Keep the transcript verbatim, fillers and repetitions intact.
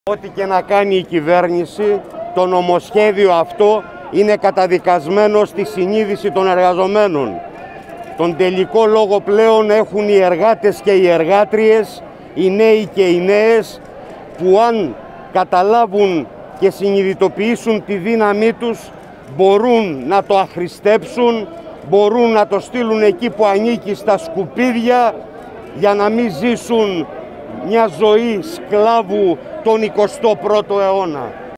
Ό,τι και να κάνει η κυβέρνηση, το νομοσχέδιο αυτό είναι καταδικασμένο στη συνείδηση των εργαζομένων. Τον τελικό λόγο πλέον έχουν οι εργάτες και οι εργάτριες, οι νέοι και οι νέες, που αν καταλάβουν και συνειδητοποιήσουν τη δύναμή τους, μπορούν να το αχρηστέψουν, μπορούν να το στείλουν εκεί που ανήκει, στα σκουπίδια, για να μην ζήσουν μια ζωή σκλάβου τον εικοστό πρώτο αιώνα.